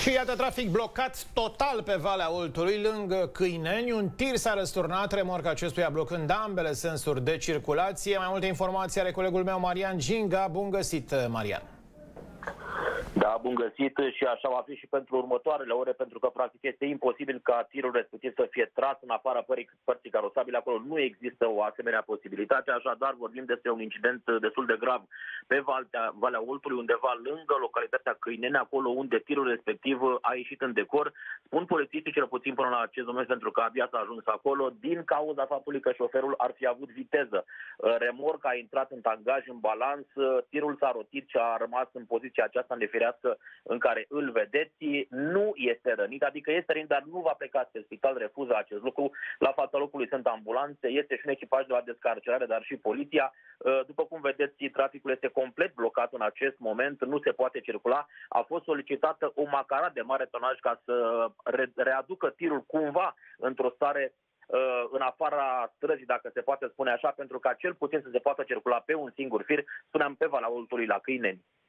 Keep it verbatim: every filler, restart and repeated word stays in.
Și iată trafic blocat total pe Valea Oltului, lângă Câineni. Un tir s-a răsturnat, remorca acestuia blocând ambele sensuri de circulație. Mai multe informații are colegul meu Marian Ginga. Bun găsit, Marian! Da, bun găsit, și așa va fi și pentru următoarele ore, pentru că practic este imposibil ca tirul respectiv să fie tras în afara părții carosabile. Acolo nu există o asemenea posibilitate, așadar vorbim despre un incident destul de grav pe Valea, Valea Oltului, undeva lângă localitatea Câineni, acolo unde tirul respectiv a ieșit în decor. Spun polițiștii, cel puțin până la acest moment, pentru că abia s-a ajuns acolo, din cauza faptului că șoferul ar fi avut viteză. Remorca a intrat în tangaj, în balans, tirul s-a rotit și a rămas în poziția aceasta nefirească în care îl vedeți. Nu este rănit, adică este rănit, dar nu va pleca spre spital, refuză acest lucru. La fața locului sunt ambulanțe, este și un echipaj de la descarcerare, dar și poliția. După cum vedeți, traficul este complet blocat în acest moment, nu se poate circula. A fost solicitată o macara de mare tonaj ca să readucă tirul cumva într-o stare în afara străzii, dacă se poate spune așa, pentru ca cel puțin să se poată circula pe un singur fir, spuneam, pe Valea Oltului la Câineni.